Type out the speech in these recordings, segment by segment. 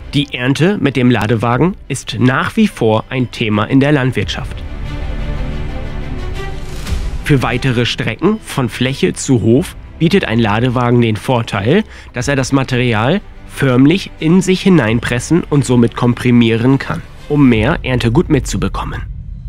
Die Ernte mit dem Ladewagen ist nach wie vor ein Thema in der Landwirtschaft. Für weitere Strecken von Fläche zu Hof bietet ein Ladewagen den Vorteil, dass er das Material förmlich in sich hineinpressen und somit komprimieren kann, um mehr Erntegut mitzubekommen.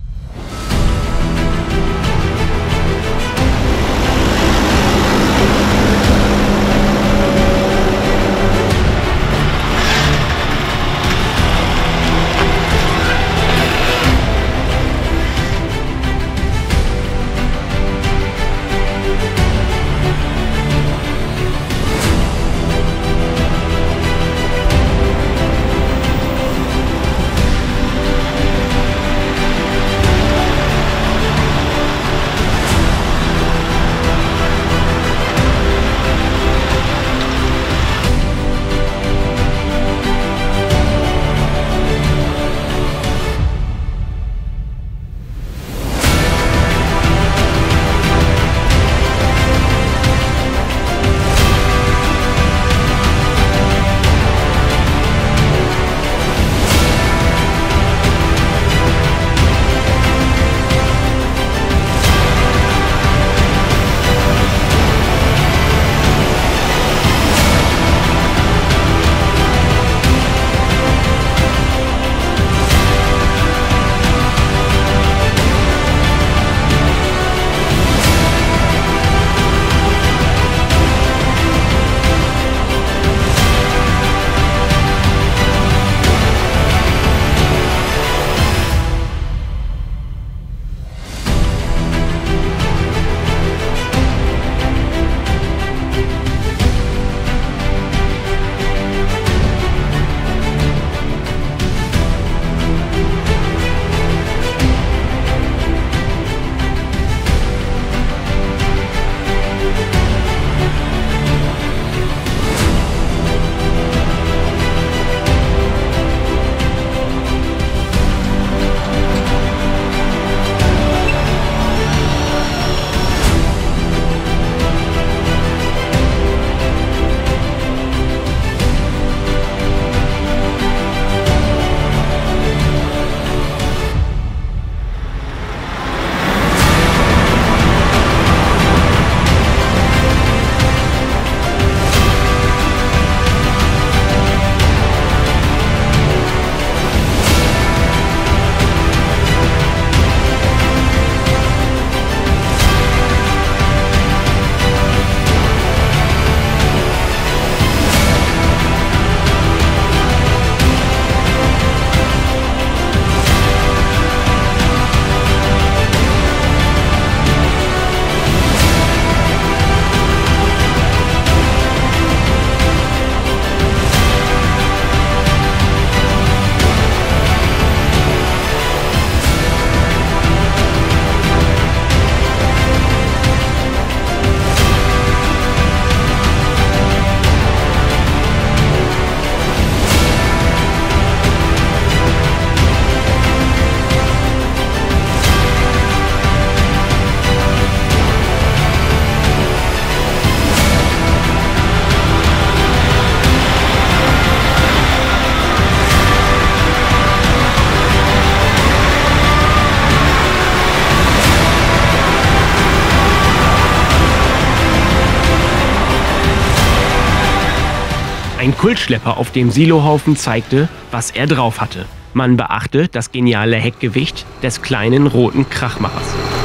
Ein Kultschlepper auf dem Silohaufen zeigte, was er drauf hatte. Man beachte das geniale Heckgewicht des kleinen roten Krachmachers.